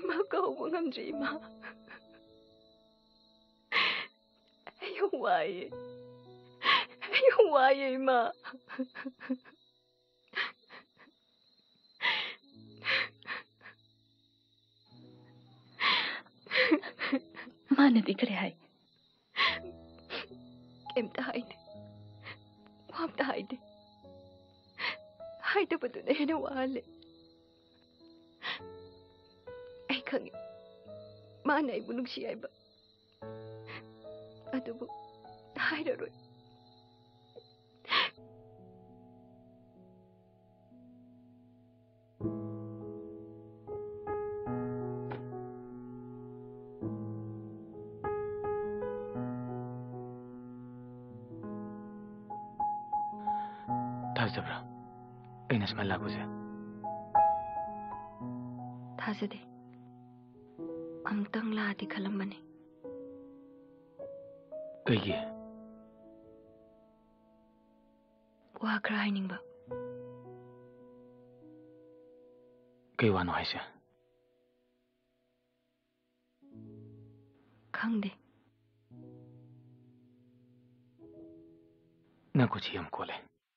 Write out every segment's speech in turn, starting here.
Ima kau ngamdri ima. Ayong waye ima. Mana di kare hai. Kemta haide. Wamta haide. Haide patu na hina wale. Ay kangi. Mana ay bunong siya iba. Adubo. Haide roy. Tazabra. Ay nasmal lago siya. Tazade. Amtang lahat ikalamani. Kaya. Wa crying ba? Kaya wano ay siya. Khangde. Nakuchiyam kole.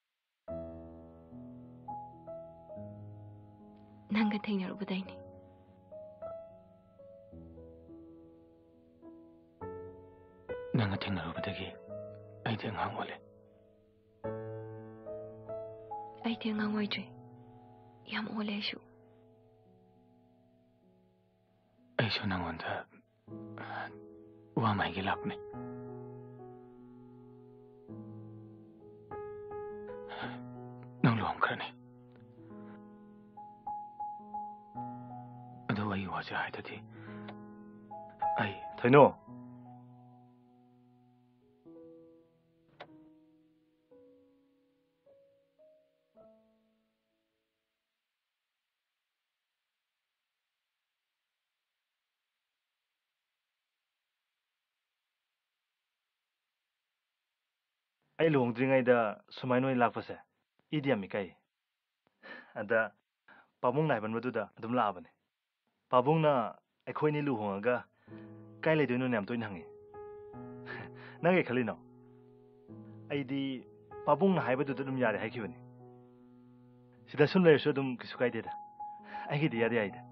Nanga thainarubadayni. Nanga thainarubadagi aidi angang ole. Aidi angang oidre. Yam ole aishu. Aishu nangonda wa maigi lapne. Nang luang krane. Ado ay waja ay tadi. Ay. Thaino. Ay luhongdringayda sumainoy lakpase idi ami kai ada pabung naiban maduda adum laabane pabungna akhoi luhongaga kai leidoino nyam toin hangi nangai khalino aidi pabungna haibadu dum yare haikibani sida sun leso dum kisu kai deda aigi dia dia aida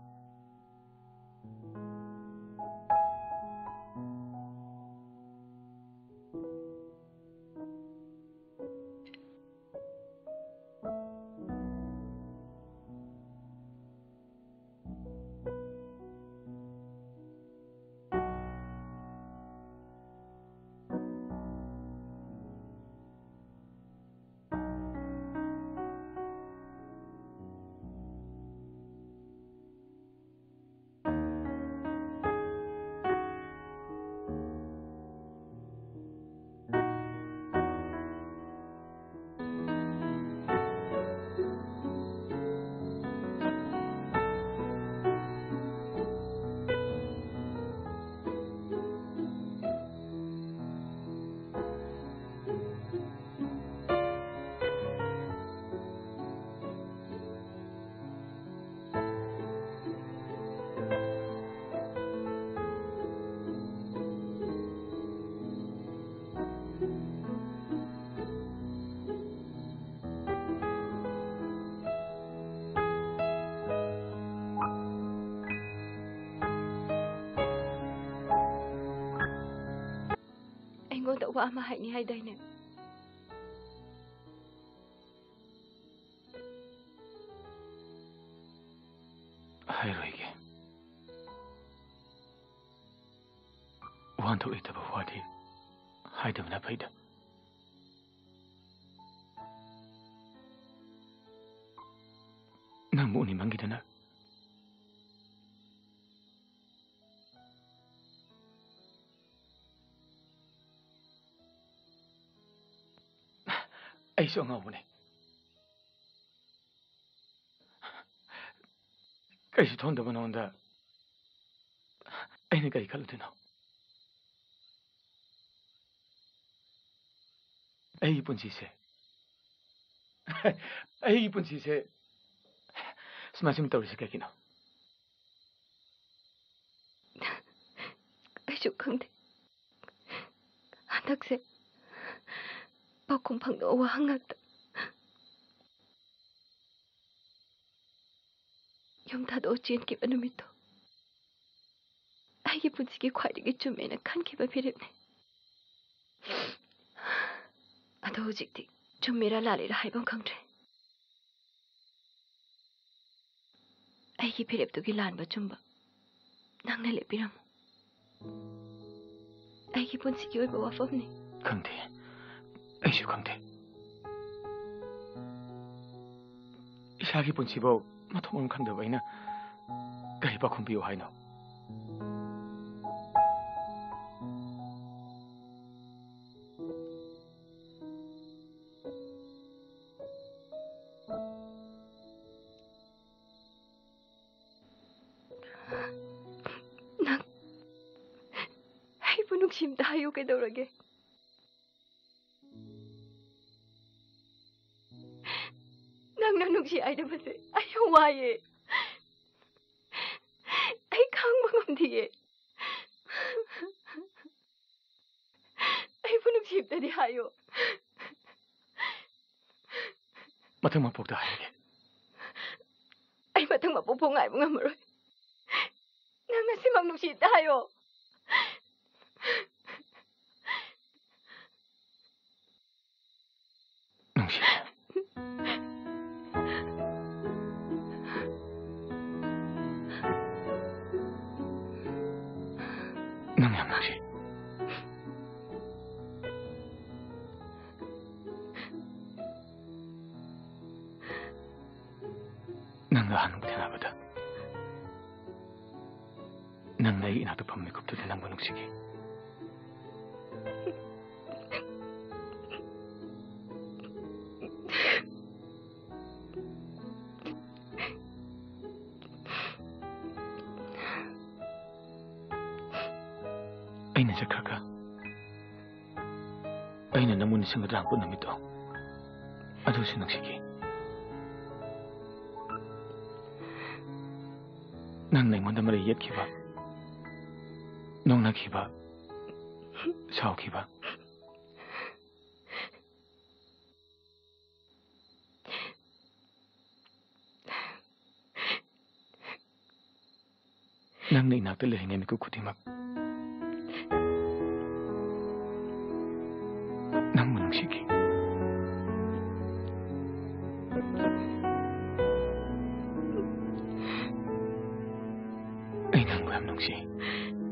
Wa ama haini haidayne. Hayroige. Wanto itaba wadi haidamna paida. Namu ni mangidana. Ay so nga mo ni. Kay si Tonda mo na onda. Ay nagay kalutin ako. Ay ipon sise. Ay ipon sise. Smasim tawri sa kakino. ꯑꯩꯁꯨ ꯈꯪꯗꯦ ꯍꯟꯗꯛꯁꯦ ꯄꯥꯎꯈꯨꯝ ꯐꯪꯗꯕ ꯋꯥꯍꯪ ꯉꯥꯛꯇ ꯌꯨꯝ ꯊꯥꯗꯣꯛꯑ ꯆꯦꯟꯈꯤꯕ ꯅꯨꯃꯤꯠꯇꯣ ꯑꯩꯒꯤ ꯄꯨꯟꯁꯤꯒꯤ ꯈ꯭ꯋꯥꯏꯗꯒꯤ ꯆꯨꯝꯃꯦꯅ ꯈꯟꯈꯤꯕ ꯐꯤꯔꯦꯞꯅꯦ ꯑꯗꯣ ꯍꯧꯖꯤꯛꯇꯤ ꯆꯨꯝꯃꯤꯔꯥ ꯂꯥꯜꯂꯤꯔꯥ ꯍꯥꯏꯕꯝ ꯈꯪꯗ꯭ꯔꯦ ꯑꯩꯒꯤ ꯐꯤꯔꯦꯞꯇꯨꯒꯤ ꯂꯥꯟꯕ ꯆꯨꯝꯕ ꯅꯪꯅ ꯂꯦꯞꯄꯤꯔꯝꯃꯨ ꯑꯩꯒꯤ ꯄꯨꯟꯁꯤꯒꯤ ꯑꯣꯏꯕ ꯋꯥꯐꯝꯅꯤ ꯈꯪꯗꯦ ꯑꯩꯁꯨ ꯈꯪꯗꯦ ꯏꯁꯥꯒꯤ ꯄꯨꯟꯁꯤꯐꯥꯎ ꯃꯊꯣꯡ ꯃꯔꯝ ꯈꯪꯗꯕ ꯑꯩꯅ ꯀꯔꯤ ꯄꯥꯎꯈꯨꯝ ꯄꯤꯌꯨ ꯍꯥꯏꯅꯣ ꯅꯪ ꯑꯩꯕꯨ ꯅꯨꯡꯁꯤꯝꯇ ꯍꯥꯏꯌꯨ ꯀꯩꯗꯧꯔꯒꯦ ꯅꯪꯅ ꯅꯨꯡꯁꯤ ꯍꯥꯏꯗꯕꯁꯦ ꯑꯩ ꯌꯥꯝ ꯋꯥꯏꯌꯦ ꯑꯩ ꯈꯥꯡꯕ ꯉꯝꯗꯤꯌꯦ ꯑꯩꯕꯨ ꯅꯨꯡꯁꯤꯝꯇꯗꯤ ꯍꯥꯏꯌꯨ ꯃꯊꯪ ꯃꯄꯣꯛꯇ ꯍꯥꯏꯔꯒꯦ ꯑꯩ ꯃꯊꯪ ꯃꯄꯣꯛꯐꯥꯎ ꯉꯥꯏꯕ ꯉꯝꯃꯔꯣꯏ ꯅꯪ ꯉꯁꯤꯃꯛ ꯅꯨꯡꯁꯤꯝꯇ ꯍꯥꯏꯌꯣ ꯅꯨꯡꯁꯤ ꯅꯪ ꯌꯥꯝ ꯅꯨꯡꯁꯤ ꯅꯪꯒ ꯑꯍꯥꯟꯕ ꯊꯦꯡꯅꯕꯗ ꯅꯪꯅ ꯑꯩꯒꯤ ꯏꯅꯥꯛꯇ ꯐꯝ ꯃꯤꯀꯨꯞꯇꯨꯗ ꯅꯪꯕꯨ ꯅꯨꯡꯁꯤꯈꯤ ꯑꯩꯅ ꯆꯠꯈ꯭ꯔꯒ ꯑꯩꯅ ꯅꯪꯕꯨ ꯅꯤꯡꯁꯤꯡꯒꯗ꯭ꯔꯥ ꯍꯪꯕ ꯅꯨꯃꯤꯠꯇꯣ ꯑꯗꯨꯁꯨ ꯅꯨꯡꯁꯤꯈꯤ ꯅꯪꯅ ꯑꯩꯉꯣꯟꯗ ꯃꯔꯩ ꯌꯦꯠꯈꯤꯕ ꯅꯣꯡꯅꯈꯤꯕ ꯁꯥꯎꯈꯤꯕ ꯅꯪꯅ ꯏꯅꯥꯛꯇ ꯂꯩꯔꯤꯉꯩ ꯃꯤꯀꯨꯞ ꯈꯨꯗꯤꯡꯃꯛ ꯅꯪꯕꯨ ꯅꯨꯡꯁꯤꯈꯤ ꯑꯩ ꯅꯪꯕꯨ ꯌꯥꯝ ꯅꯨꯡꯁꯤ